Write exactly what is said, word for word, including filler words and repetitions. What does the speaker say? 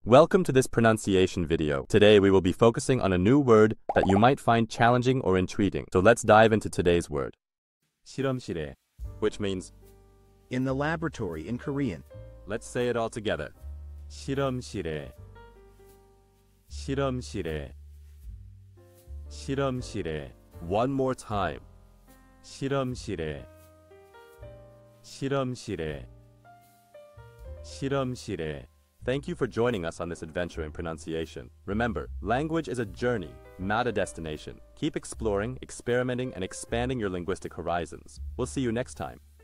Welcome to this pronunciation video. Today we will be focusing on a new word that you might find challenging or intriguing. So let's dive into today's word. 실험실에, which means in the laboratory in Korean. Let's say it all together. 실험실에, 실험실에, 실험실에. One more time. 실험실에, 실험실에, 실험실에. Thank you for joining us on this adventure in pronunciation. Remember, language is a journey, not a destination. Keep exploring, experimenting, and expanding your linguistic horizons. We'll see you next time.